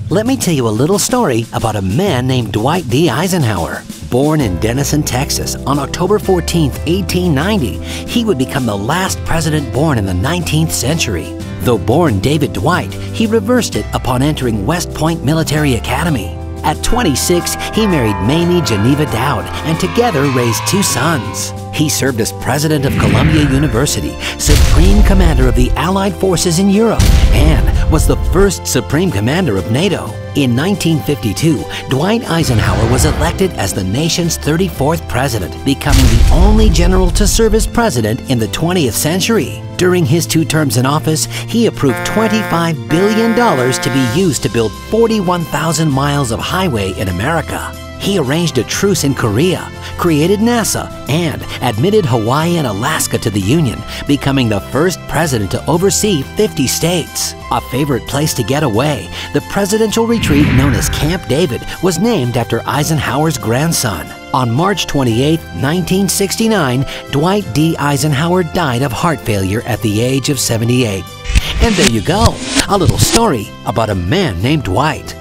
Let me tell you a little story about a man named Dwight D. Eisenhower. Born in Denison, Texas on October 14, 1890, he would become the last president born in the 19th century. Though born David Dwight, he reversed it upon entering West Point Military Academy. At 26, he married Mamie Geneva Dowd and together raised 2 sons. He served as president of Columbia University, supreme commander of the Allied forces in Europe, and was the first supreme commander of NATO. In 1952, Dwight Eisenhower was elected as the nation's 34th president, becoming the only general to serve as president in the 20th century. During his 2 terms in office, he approved $25 billion to be used to build 41,000 miles of highway in America. He arranged a truce in Korea, created NASA, and admitted Hawaii and Alaska to the Union, becoming the first president to oversee 50 states. A favorite place to get away, the presidential retreat known as Camp David was named after Eisenhower's grandson. On March 28, 1969, Dwight D. Eisenhower died of heart failure at the age of 78. And there you go, a little story about a man named Dwight.